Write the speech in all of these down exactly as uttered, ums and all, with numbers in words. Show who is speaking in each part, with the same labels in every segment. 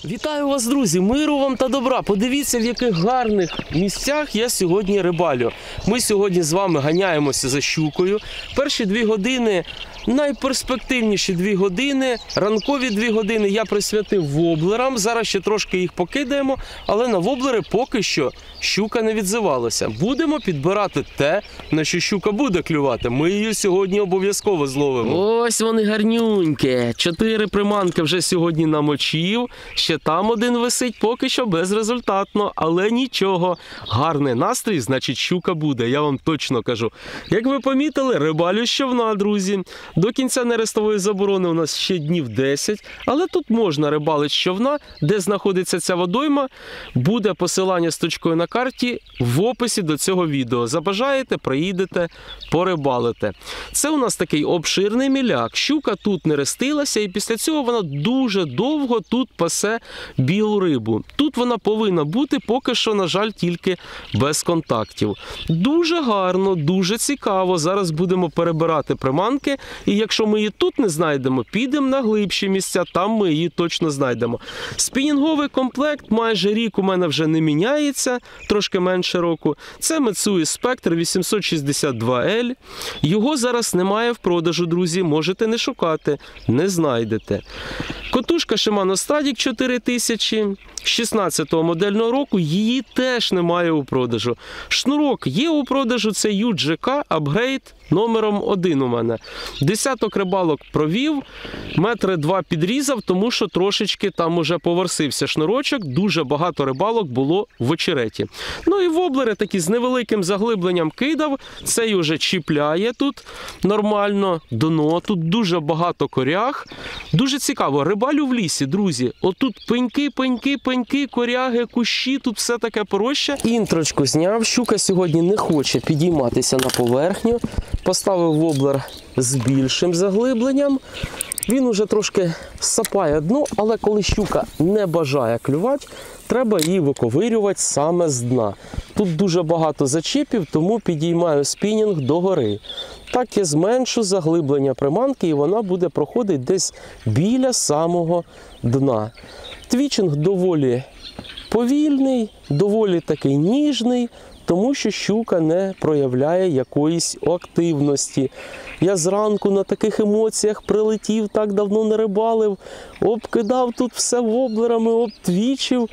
Speaker 1: Вітаю вас, друзі! Миру вам та добра! Подивіться, в яких гарних місцях я сьогодні рибалю. Ми сьогодні з вами ганяємося за щукою. Перші дві години, найперспективніші дві години, ранкові дві години я присвятив воблерам. Зараз ще трошки їх покидаємо, але на воблери поки що щука не відзивалася. Будемо підбирати те, на що щука буде клювати. Ми її сьогодні обов'язково зловимо. Ось вони гарнюнькі. Чотири приманки вже сьогодні намочив. Ще там один висить, поки що безрезультатно, але нічого. Гарний настрій, значить щука буде, я вам точно кажу. Як ви помітили, рибалю з човна, друзі. До кінця нерестової заборони у нас ще днів десять, але тут можна рибалити з човна. Де знаходиться ця водойма, буде посилання з точкою на карті в описі до цього відео. Забажаєте, приїдете, порибалите. Це у нас такий обширний міляк. Щука тут не рестилася, і після цього вона дуже довго тут пасе білу рибу. Тут вона повинна бути, поки що, на жаль, тільки без контактів. Дуже гарно, дуже цікаво. Зараз будемо перебирати приманки, і якщо ми її тут не знайдемо, підемо на глибші місця, там ми її точно знайдемо. Спінінговий комплект майже рік у мене вже не міняється, трошки менше року. Це Mitsui Spectre вісімсот шістдесят два ель. Його зараз немає в продажу, друзі, можете не шукати, не знайдете. Котушка Shimano Stradic чотири тисячі, шістнадцятого модельного року, її теж немає у продажу. Шнурок є у продажу, це ю джі кей Upgrade номером один у мене. Десяток рибалок провів, метри два підрізав, тому що трошечки там уже поверсився шнурочок, дуже багато рибалок було в очереті. Ну і воблери такі з невеликим заглибленням кидав, цей уже чіпляє тут нормально, дно, тут дуже багато коряг. Дуже цікаво, рибалю в лісі, друзі, отут пеньки, пеньки, пеньки, коряги, кущі, тут все таке порожче. Інтрочку зняв, щука сьогодні не хоче підійматися на поверхню. Поставив воблер з більшим заглибленням. Він уже трошки сапає дно, але коли щука не бажає клювати, треба її виковирювати саме з дна. Тут дуже багато зачіпів, тому підіймаю спінінг догори. Так я зменшу заглиблення приманки, і вона буде проходити десь біля самого дна. Твічинг доволі повільний, доволі такий ніжний, тому що щука не проявляє якоїсь активності. Я зранку на таких емоціях прилетів, так давно не рибалив, обкидав тут все воблерами, обтвічив.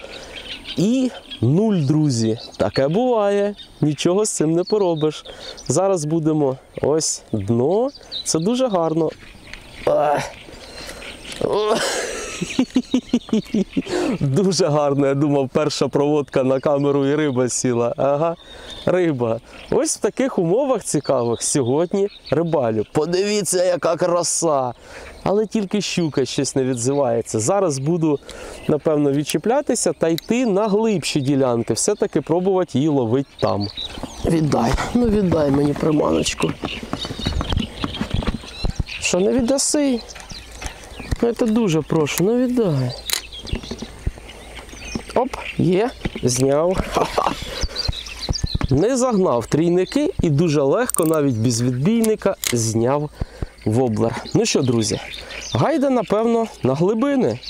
Speaker 1: І нуль, друзі. Таке буває, нічого з цим не поробиш. Зараз будемо ось дно, це дуже гарно. Дуже гарно, я думав, перша проводка на камеру і риба сіла. Ага, риба. Ось в таких умовах цікавих сьогодні рибалю. Подивіться, яка краса! Але тільки щука щось не відзивається. Зараз буду, напевно, відчіплятися та йти на глибші ділянки. Все-таки пробувати її ловити там. Віддай, ну віддай мені приманочку. Що, не віддаси? Ну, я тебе дуже прошу, ну віддай. Оп, є, зняв. Ха-ха. Не загнав трійники і дуже легко, навіть без відбійника, зняв воблер. Ну що, друзі, гайда, напевно, на глибини.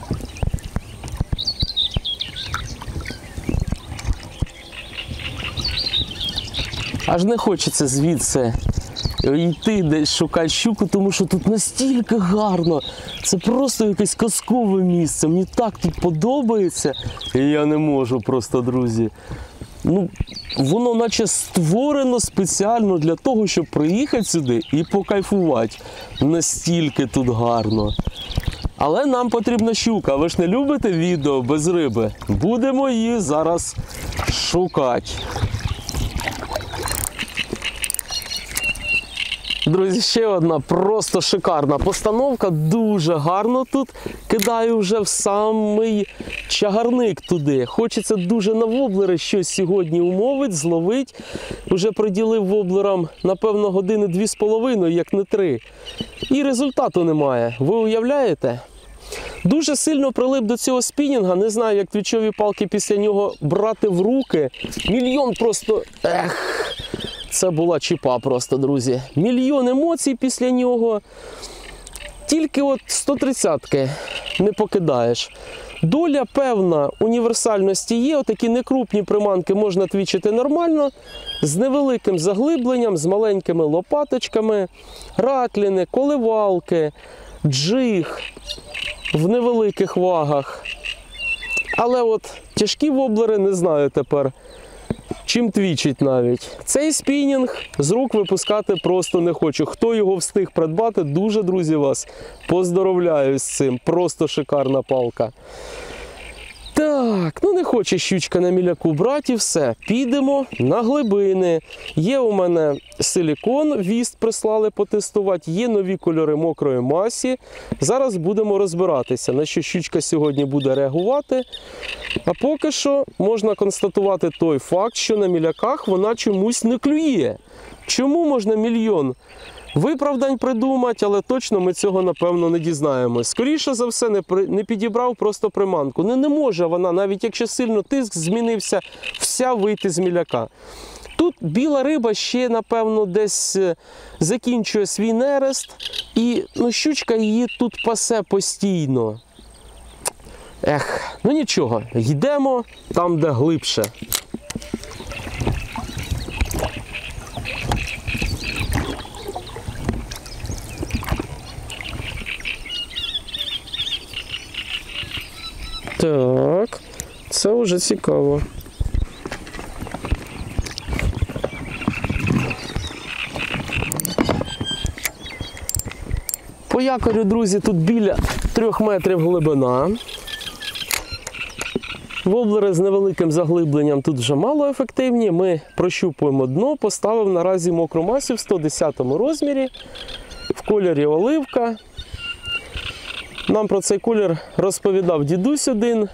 Speaker 1: Аж не хочеться звідси йти десь шукати щуку, тому що тут настільки гарно. Це просто якесь казкове місце. Мені так тут подобається. І я не можу просто, друзі. Ну, воно наче створено спеціально для того, щоб приїхати сюди і покайфувати. Настільки тут гарно. Але нам потрібна щука. Ви ж не любите відео без риби? Будемо її зараз шукати. Друзі, ще одна просто шикарна постановка, дуже гарно тут. Кидаю вже в самий чагарник туди. Хочеться дуже на воблери щось сьогодні умовити, зловити. Уже приділив воблерам, напевно, години дві з половиною, як не три. І результату немає. Ви уявляєте? Дуже сильно прилип до цього спінінга, не знаю, як твічові палки після нього брати в руки. Мільйон просто... Ех... Це була чіпа просто, друзі. Мільйон емоцій після нього. Тільки от сто тридцятки не покидаєш. Доля певна універсальності є, отакі некрупні приманки можна твічити нормально, з невеликим заглибленням, з маленькими лопаточками, ратліни, коливалки, джиг в невеликих вагах. Але от тяжкі воблери не знаю тепер, чим твічить навіть. Цей спінінг з рук випускати просто не хочу. Хто його встиг придбати, дуже, друзі, вас поздоровляю з цим. Просто шикарна палка. Так, ну не хоче щучка на міляку брати і все. Підемо на глибини. Є у мене силікон, віст прислали потестувати, є нові кольори мокрої масі. Зараз будемо розбиратися, на що щучка сьогодні буде реагувати. А поки що можна констатувати той факт, що на міляках вона чомусь не клює. Чому можна мільйон виправдань придумати, але точно ми цього, напевно, не дізнаємось. Скоріше за все, не, при... не підібрав просто приманку. Не, не може вона, навіть якщо сильно тиск змінився, вся вийти з міляка. Тут біла риба ще, напевно, десь закінчує свій нерест, і ну, щучка її тут пасе постійно. Ех, ну нічого, йдемо там, де глибше. Так, це вже цікаво. По якорю, друзі, тут біля трьох метрів глибина. Воблери з невеликим заглибленням тут вже мало ефективні. Ми прощупуємо дно, поставив наразі мокру масу в сто десятому розмірі, в кольорі оливка. Нам про цей колір розповідав дідусь один,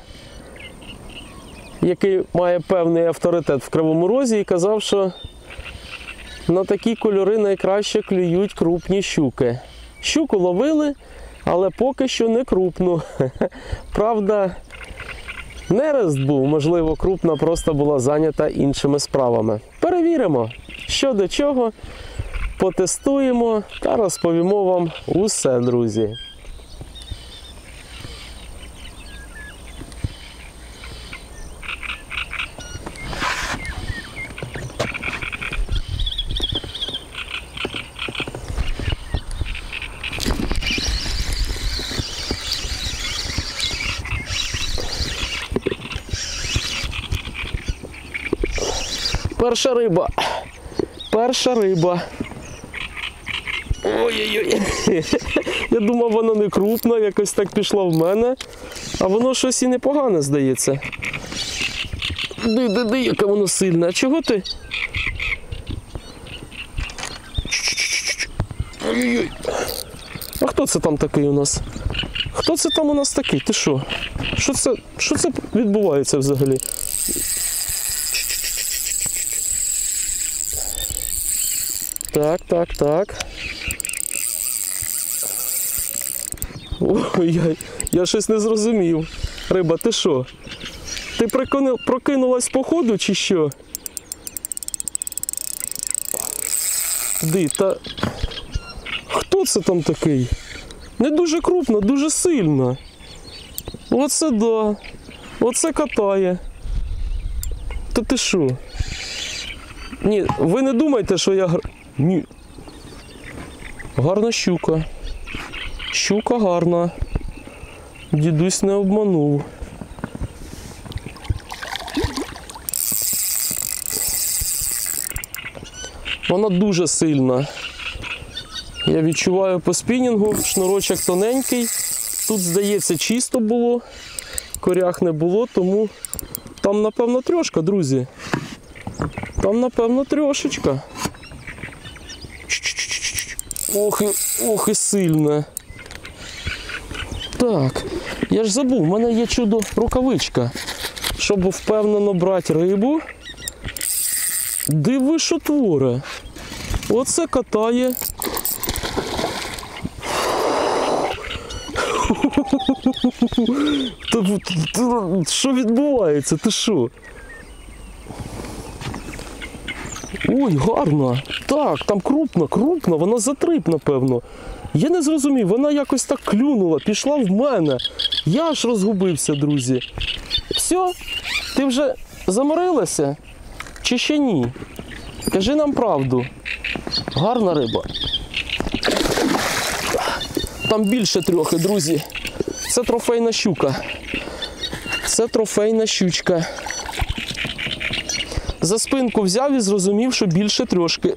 Speaker 1: який має певний авторитет в Кривому Розі, і казав, що на такі кольори найкраще клюють крупні щуки. Щуку ловили, але поки що не крупну. Правда, нерест був, можливо, крупна просто була зайнята іншими справами. Перевіримо, що до чого, потестуємо та розповімо вам усе, друзі. Перша риба. Перша риба. Ой-ой-ой. Я думав, вона не крупна, якось так пішла в мене. А воно щось і непогане, здається. Ди-ди-ди, яке воно сильне. А чого ти? Ой-ой-ой. А хто це там такий у нас? Хто це там у нас такий? Ти що? Що це, що це відбувається взагалі? Так, так, так. Ой, я, я щось не зрозумів. Риба, ти що? Ти прокинулась по ходу чи що? Ди, та... Хто це там такий? Не дуже крупно, дуже сильно. Оце да. Оце катає. Та ти що? Ні, ви не думайте, що я... Ні. Гарна щука. Щука гарна. Дідусь не обманув. Вона дуже сильна. Я відчуваю по спінінгу, шнурочок тоненький. Тут, здається, чисто було, корях не було, тому там, напевно, трьошка, друзі. Там, напевно, трьошечка. Ох, і, ох і сильна. Так, я ж забув, в мене є чудо рукавичка, щоб впевнено брати рибу. Диви, що творе. Оце катає. Що відбувається? Ти що? Ой, гарно. Так, там крупна, крупна, вона за три, напевно. Я не зрозумів, вона якось так клюнула, пішла в мене. Я аж розгубився, друзі. Все, ти вже заморилася? Чи ще ні? Кажи нам правду. Гарна риба. Там більше трохи, друзі. Це трофейна щука. Це трофейна щучка. За спинку взяв і зрозумів, що більше трошки.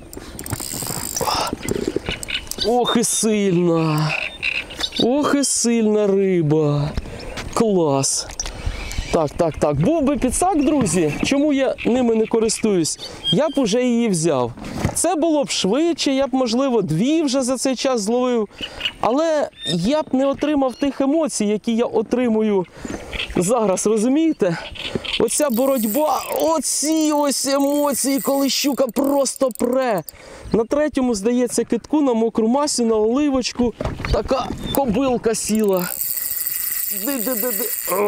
Speaker 1: Ох і сильна. Ох і сильна риба. Клас. Так, так, так. Був би підсак, друзі. Чому я ними не користуюсь? Я б уже її взяв. Це було б швидше, я б, можливо, дві вже за цей час зловив. Але я б не отримав тих емоцій, які я отримую зараз, розумієте? Оця боротьба, оці ось емоції, коли щука просто пре. На третьому, здається, китку, на мокру масю, на оливочку, така кобилка сіла. Ди-ди-ди-ди.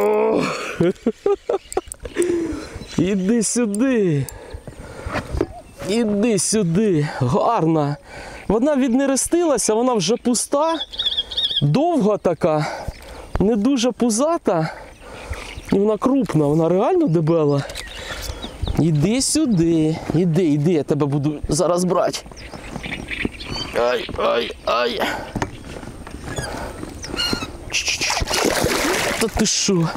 Speaker 1: Іди сюди. Іди сюди. Гарна. Вона віднерестилася, вона вже пуста, довга така, не дуже пузата. І вона крупна, вона реально дебела. Іди сюди. Іди, іди, я тебе буду зараз брати. Ай, ай, ай. Та ти що?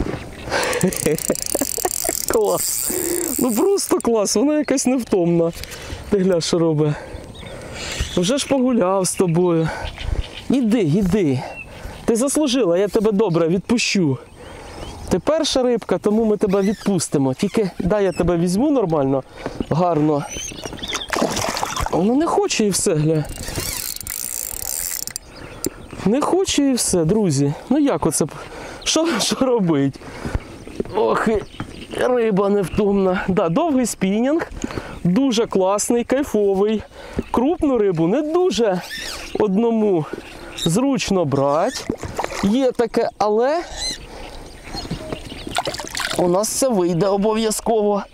Speaker 1: Клас. Ну просто клас, вона якась невтомна. Ти гля, що робить. Вже ж погуляв з тобою. Іди, іди. Ти заслужила, я тебе добре відпущу. Ти перша рибка, тому ми тебе відпустимо. Тільки дай я тебе візьму нормально, гарно. Воно не хоче і все, гля. Не хоче і все, друзі. Ну як оце? Що, що робить? Ох, і риба невтомна. Да, довгий спінінг, дуже класний, кайфовий. Крупну рибу не дуже одному зручно брати. Є таке, але у нас це вийде обов'язково.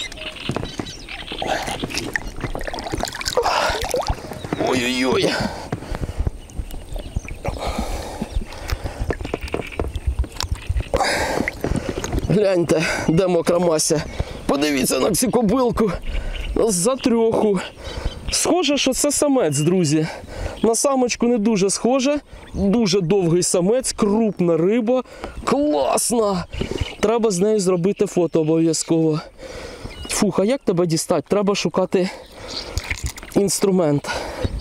Speaker 1: Ой-ой-ой. Гляньте, де мокра мася. Подивіться на цю кобилку. За трьоху. Схоже, що це самець, друзі. На самочку не дуже схоже. Дуже довгий самець, крупна риба. Класна! Треба з нею зробити фото обов'язково. Фух, а як тебе дістати? Треба шукати інструмент.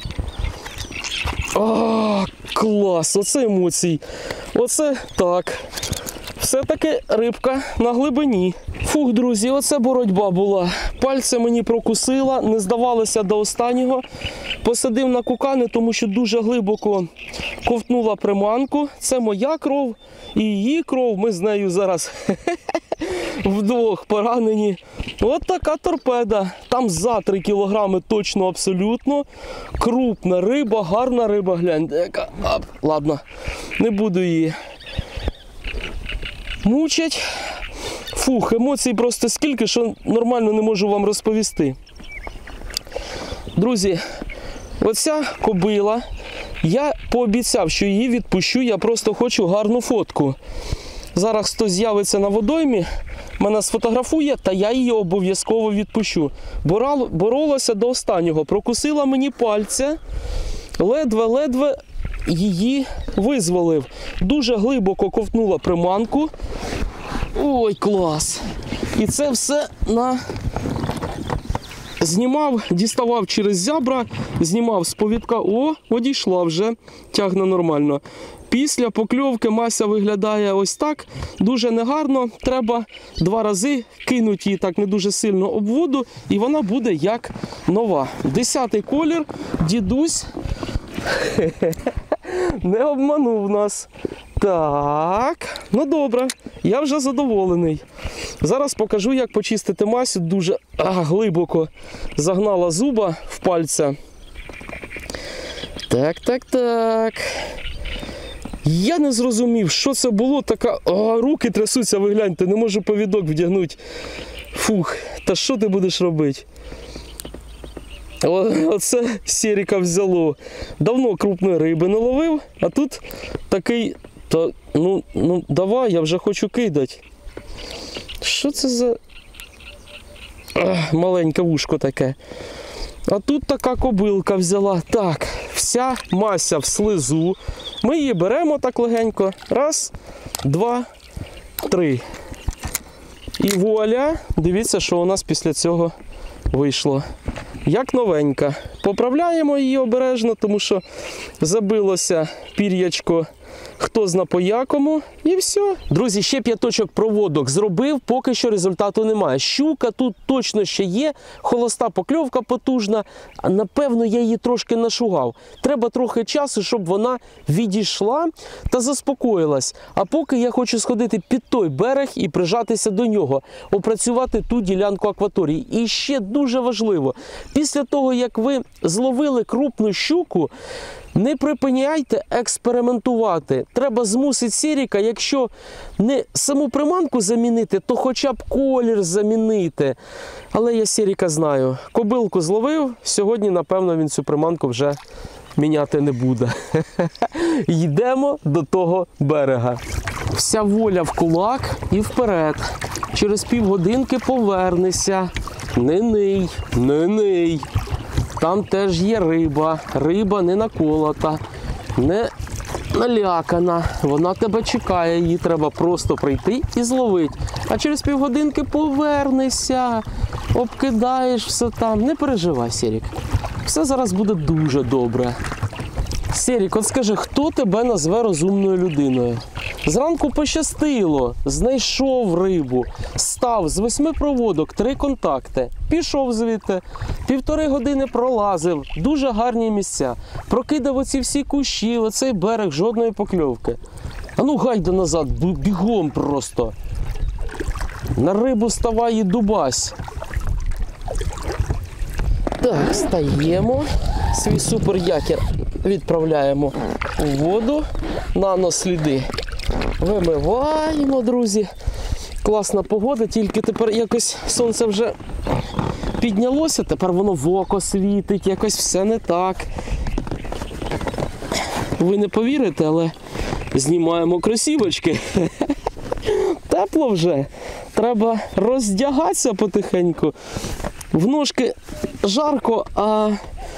Speaker 1: А, клас! Оце емоції. Оце так. Все-таки рибка на глибині. Фух, друзі, оце боротьба була. Пальця мені прокусила, не здавалося до останнього. Посадив на кукани, тому що дуже глибоко ковтнула приманку. Це моя кров і її кров. Ми з нею зараз вдвох поранені. От така торпеда. Там за три кілограми точно, абсолютно. Крупна риба, гарна риба. Гляньте, яка. А, ладно, не буду її мучать. Фух, емоцій просто скільки, що нормально не можу вам розповісти. Друзі, оця кобила, я пообіцяв, що її відпущу, я просто хочу гарну фотку. Зараз хтось з'явиться на водоймі, мене сфотографує, та я її обов'язково відпущу. Боролася до останнього, прокусила мені пальця, ледве-ледве її визволив. Дуже глибоко ковтнула приманку. Ой, клас! І це все на... Знімав, діставав через зябра, знімав з повідка. О, одійшла вже, тягне нормально. Після покльовки мася виглядає ось так, дуже негарно. Треба два рази кинути її так не дуже сильно об воду, і вона буде як нова. Десятий колір, дідусь не обманув нас. Так, ну добре, я вже задоволений. Зараз покажу, як почистити масю. Дуже а, глибоко загнала зуба в пальця. Так, так, так. Я не зрозумів, що це було. Така, а, руки трясуться, ви гляньте, не можу повідок вдягнути. Фух, та що ти будеш робити? О, оце Серіка взяло. Давно крупної риби не ловив, а тут такий, та, ну, ну давай, я вже хочу кидати. Що це за Ах, маленьке вушко таке. А тут така кобилка взяла. Так, вся мася в слизу. Ми її беремо так легенько. Раз, два, три. І вуаля, дивіться, що у нас після цього вийшло. Як новенька. Поправляємо її обережно, тому що забилося пір'ячко хто зна по якому, і все. Друзі, ще п'яточок проводок зробив, поки що результату немає. Щука тут точно ще є, холоста покльовка потужна, а напевно я її трошки нашугав. Треба трохи часу, щоб вона відійшла та заспокоїлась. А поки я хочу сходити під той берег і прижатися до нього, опрацювати ту ділянку акваторії. І ще дуже важливо, після того, як ви зловили крупну щуку, не припиняйте експериментувати. Треба змусити Серіка, якщо не саму приманку замінити, то хоча б колір замінити. Але я Серіка знаю. Кобилку зловив, сьогодні, напевно, він цю приманку вже міняти не буде. Йдемо до того берега. Вся воля в кулак і вперед. Через півгодинки повернешся. Не ний, не ний. Там теж є риба. Риба не наколота, не налякана. Вона тебе чекає, її треба просто прийти і зловити. А через півгодинки повернешся, обкидаєш все там. Не переживай, Серік. Все зараз буде дуже добре. Серік, от скажи, хто тебе назве розумною людиною? Зранку пощастило, знайшов рибу, став з восьми проводок, три контакти, пішов звідти, півтори години пролазив, дуже гарні місця, прокидав оці всі кущі, оцей берег, жодної покльовки. А ну гайда назад, бігом просто. На рибу ставай і дубась. Так, стаємо, свій суперякір відправляємо у воду, наносліди вимиваємо, друзі. Класна погода, тільки тепер якось сонце вже піднялося, тепер воно в око світить, якось все не так. Ви не повірите, але знімаємо кросівочки. Тепло вже, треба роздягатися потихеньку. В ножки жарко, а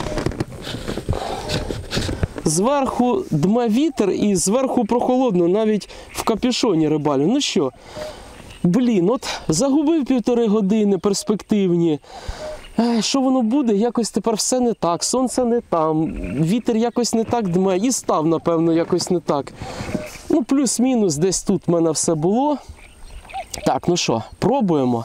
Speaker 1: зверху дме вітер і зверху прохолодно, навіть в капюшоні рибалю. Ну що, блін, от загубив півтори години перспективні. Е, що воно буде? Якось тепер все не так, сонце не там, вітер якось не так дме і став, напевно, якось не так. Ну, плюс-мінус десь тут в мене все було. Так, ну що, пробуємо.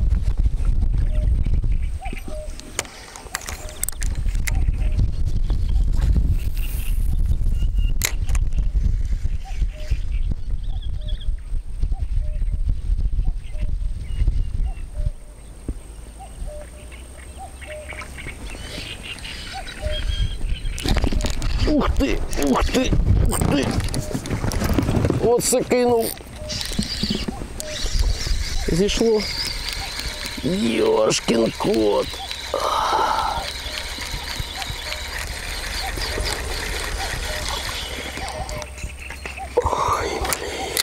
Speaker 1: Ух ти, ух ти, ух ти. Оце кинув. Зійшло. Йошкін кот. Ой, блін.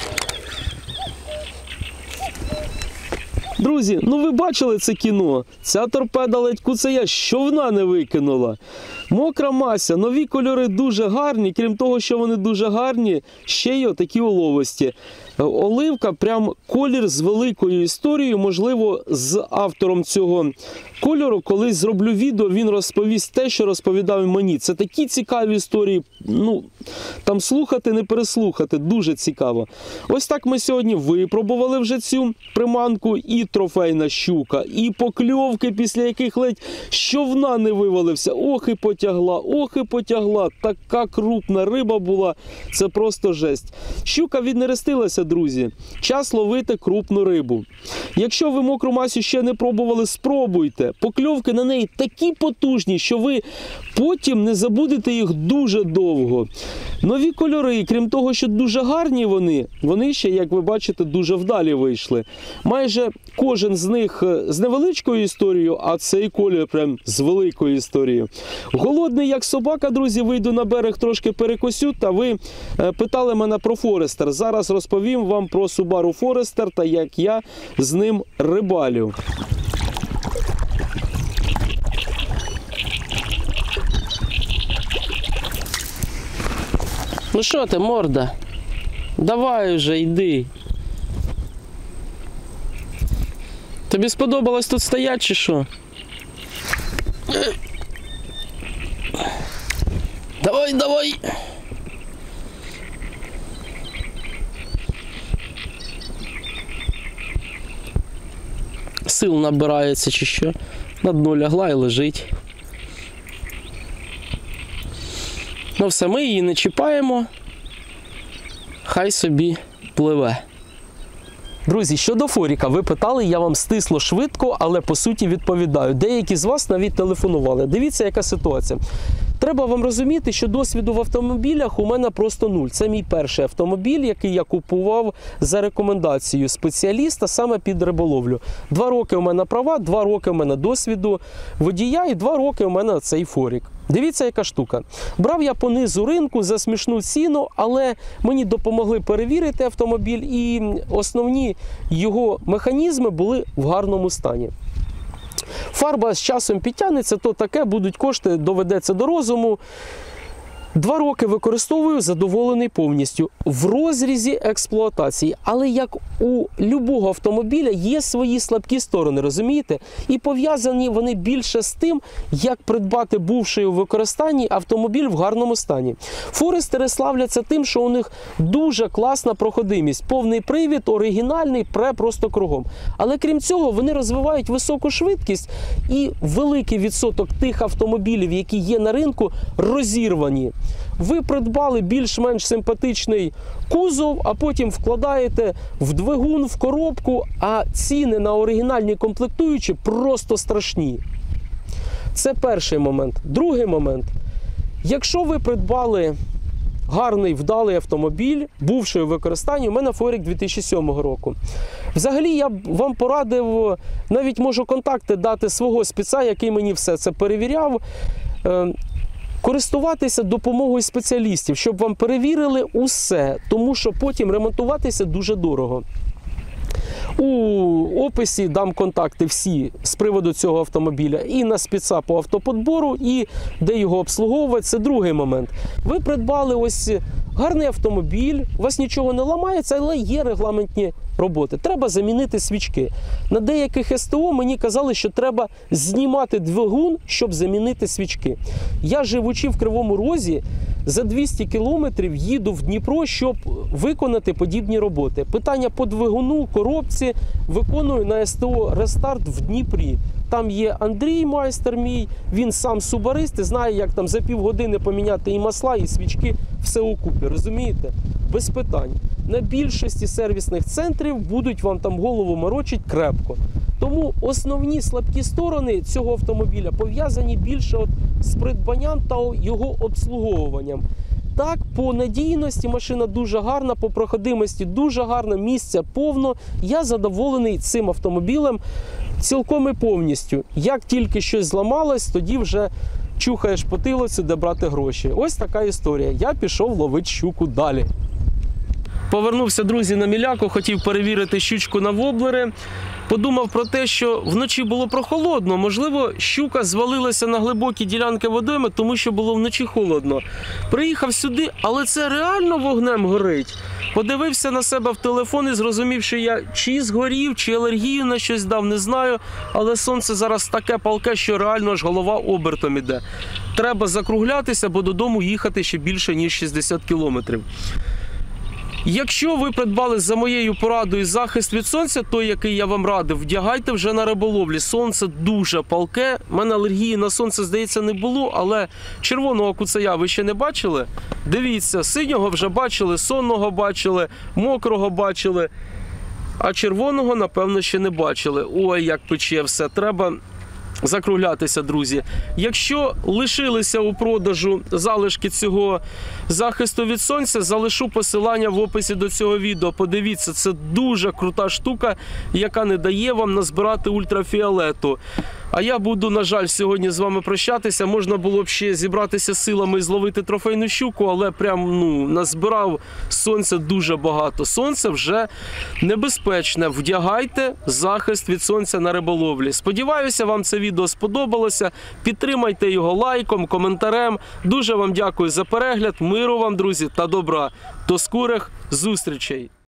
Speaker 1: Друзі, ну ви бачили це кіно? Ця торпеда ледь куцея щовна не викинула. Мокра мася, нові кольори дуже гарні, крім того, що вони дуже гарні, ще й отакі уловості. Оливка, прям колір з великою історією, можливо, з автором цього кольору, колись зроблю відео, він розповість те, що розповідав мені. Це такі цікаві історії, ну, там слухати, не переслухати, дуже цікаво. Ось так ми сьогодні випробували вже цю приманку, і трофейна щука, і покльовки, після яких ледь щовна не вивалився. Ох і потягла, ох і потягла, така крупна риба була, це просто жесть. Щука віднерестилася, друзі. Час ловити крупну рибу. Якщо ви мокру масю ще не пробували, спробуйте. Покльовки на неї такі потужні, що ви потім не забудете їх дуже довго. Нові кольори, крім того, що дуже гарні вони, вони ще, як ви бачите, дуже вдалі вийшли. Майже кожен з них з невеличкою історією, а цей колір прям з великою історією. Голодний як собака, друзі, вийду на берег, трошки перекусю, та ви питали мене про Форестер. Зараз розповім вам про Subaru Forester та як я з ним рибалю. Ну що ти, морда? Давай вже, йди. Тобі сподобалось тут стояти чи що? Давай, давай! Сил набирається чи що? На дно лягла і лежить. Ну все, ми її не чіпаємо. Хай собі пливе. Друзі, щодо Форіка, ви питали, я вам стисло швидко, але по суті відповідаю. Деякі з вас навіть телефонували. Дивіться, яка ситуація. Треба вам розуміти, що досвіду в автомобілях у мене просто нуль. Це мій перший автомобіль, який я купував за рекомендацією спеціаліста саме під риболовлю. Два роки у мене права, два роки у мене досвіду водія і два роки у мене цей Форік. Дивіться, яка штука. Брав я по низу ринку за смішну ціну, але мені допомогли перевірити автомобіль і основні його механізми були в гарному стані. Фарба з часом підтягнеться, то таке, будуть кошти, доведеться до розуму. Два роки використовую, задоволений повністю. В розрізі експлуатації. Але як у любого автомобіля є свої слабкі сторони, розумієте? І пов'язані вони більше з тим, як придбати бувший у використанні автомобіль в гарному стані. Форестери славляться тим, що у них дуже класна проходимість. Повний привід, оригінальний, пре просто кругом. Але крім цього, вони розвивають високу швидкість і великий відсоток тих автомобілів, які є на ринку, розірвані. Ви придбали більш-менш симпатичний кузов, а потім вкладаєте в двигун, в коробку, а ціни на оригінальні комплектуючі просто страшні. Це перший момент. Другий момент. Якщо ви придбали гарний, вдалий автомобіль, бувший у використанні, у мене Форік дві тисячі сьомого року. Взагалі, я б вам порадив, навіть можу контакти дати свого спеца, який мені все це перевіряв, користуватися допомогою спеціалістів, щоб вам перевірили усе, тому що потім ремонтуватися дуже дорого. У описі дам контакти всі з приводу цього автомобіля і на спеца по автоподбору, і де його обслуговувати. Це другий момент. Ви придбали ось гарний автомобіль, у вас нічого не ламається, але є регламентні роботи. Треба замінити свічки. На деяких ес те о мені казали, що треба знімати двигун, щоб замінити свічки. Я, живучи в Кривому Розі, за двісті кілометрів їду в Дніпро, щоб виконати подібні роботи. Питання по двигуну, коробці виконую на ес те о «Рестарт» в Дніпрі. Там є Андрій, майстер мій, він сам субарист і знає, як там за півгодини поміняти і масла, і свічки, все укупі, розумієте? Без питань. На більшості сервісних центрів будуть вам там голову морочить крепко. Тому основні слабкі сторони цього автомобіля пов'язані більше от з придбанням та його обслуговуванням. Так, по надійності машина дуже гарна, по проходимості дуже гарна, місця повно. Я задоволений цим автомобілем цілком і повністю. Як тільки щось зламалось, тоді вже чухаєш потилицю, де брати гроші. Ось така історія. Я пішов ловити щуку далі. Повернувся, друзі, на міляку, хотів перевірити щучку на воблери. Подумав про те, що вночі було прохолодно, можливо, щука звалилася на глибокі ділянки водойми, тому що було вночі холодно. Приїхав сюди, але це реально вогнем горить. Подивився на себе в телефон і зрозумів, що я чи згорів, чи алергію на щось дав, не знаю. Але сонце зараз таке палке, що реально аж голова обертом іде. Треба закруглятися, бо додому їхати ще більше, ніж шістдесят кілометрів. Якщо ви придбали за моєю порадою захист від сонця, той, який я вам радив, вдягайте вже на риболовлі. Сонце дуже палке. У мене алергії на сонце, здається, не було, але червоного куцая ви ще не бачили? Дивіться, синього вже бачили, сонного бачили, мокрого бачили. А червоного, напевно, ще не бачили. Ой, як пече все. Треба закруглятися, друзі. Якщо лишилися у продажу залишки цього захисту від сонця, залишу посилання в описі до цього відео. Подивіться, це дуже крута штука, яка не дає вам назбирати ультрафіолету. А я буду, на жаль, сьогодні з вами прощатися. Можна було б ще зібратися силами і зловити трофейну щуку, але прям, ну, назбирав сонця дуже багато. Сонце вже небезпечне. Вдягайте захист від сонця на риболовлі. Сподіваюся, вам це відео сподобалося. Підтримайте його лайком, коментарем. Дуже вам дякую за перегляд. Миру вам, друзі, та добра. До скорих зустрічей!